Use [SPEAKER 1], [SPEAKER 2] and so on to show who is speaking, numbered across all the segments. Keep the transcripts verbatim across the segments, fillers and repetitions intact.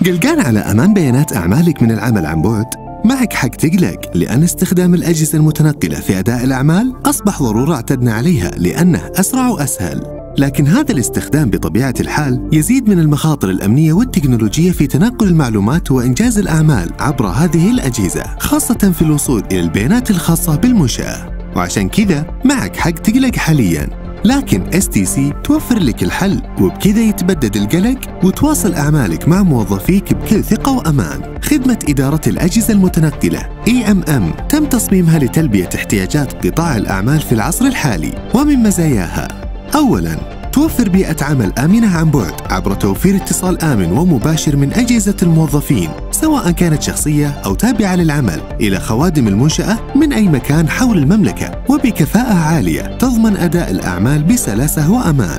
[SPEAKER 1] قلقان على أمان بيانات أعمالك من العمل عن بعد؟ معك حق تقلق، لأن استخدام الأجهزة المتنقلة في أداء الأعمال أصبح ضرورة اعتدنا عليها لأنه أسرع وأسهل. لكن هذا الاستخدام بطبيعة الحال يزيد من المخاطر الأمنية والتكنولوجية في تنقل المعلومات وإنجاز الأعمال عبر هذه الأجهزة، خاصة في الوصول إلى البيانات الخاصة بالمنشأة. وعشان كذا معك حق تقلق حالياً، لكن إس تي سي توفر لك الحل، وبكذا يتبدد القلق وتواصل أعمالك مع موظفيك بكل ثقة وأمان. خدمة إدارة الأجهزة المتنقلة إي إم إم تم تصميمها لتلبية احتياجات قطاع الأعمال في العصر الحالي. ومن مزاياها: أولاً، توفر بيئة عمل آمنة عن بعد عبر توفير اتصال آمن ومباشر من أجهزة الموظفين، سواء كانت شخصية أو تابعة للعمل، إلى خوادم المنشأة من أي مكان حول المملكة، وبكفاءة عالية تضمن أداء الأعمال بسلاسة وأمان.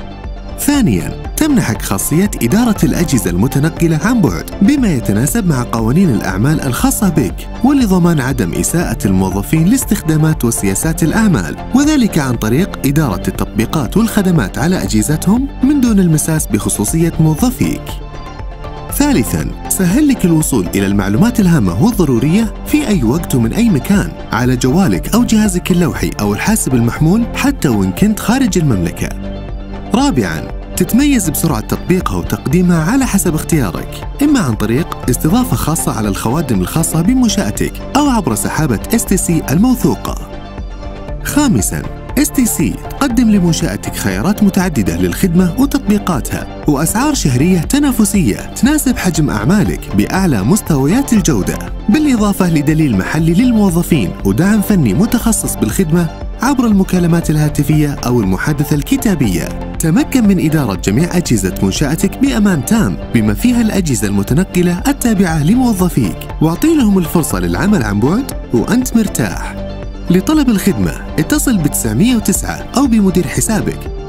[SPEAKER 1] ثانياً، تمنحك خاصية إدارة الأجهزة المتنقلة عن بعد بما يتناسب مع قوانين الأعمال الخاصة بك، ولضمان عدم إساءة الموظفين لاستخدامات وسياسات الأعمال، وذلك عن طريق إدارة التطبيقات والخدمات على أجهزتهم من دون المساس بخصوصية موظفيك. ثالثاً، سهل لك الوصول إلى المعلومات الهامة والضرورية في أي وقت ومن أي مكان على جوالك أو جهازك اللوحي أو الحاسب المحمول، حتى وإن كنت خارج المملكة. رابعاً، تتميز بسرعة تطبيقها وتقديمها على حسب اختيارك، إما عن طريق استضافة خاصة على الخوادم الخاصة بمنشأتك أو عبر سحابة إس تي سي الموثوقة. خامساً، إس تي سي تقدم لمنشأتك خيارات متعددة للخدمة وتطبيقاتها، وأسعار شهرية تنافسية تناسب حجم أعمالك بأعلى مستويات الجودة، بالإضافة لدليل محلي للموظفين ودعم فني متخصص بالخدمة عبر المكالمات الهاتفية أو المحادثة الكتابية. تمكن من إدارة جميع أجهزة منشأتك بأمان تام، بما فيها الأجهزة المتنقلة التابعة لموظفيك، واعطي لهم الفرصة للعمل عن بعد وأنت مرتاح. لطلب الخدمة اتصل ب تسعمئة وتسعة أو بمدير حسابك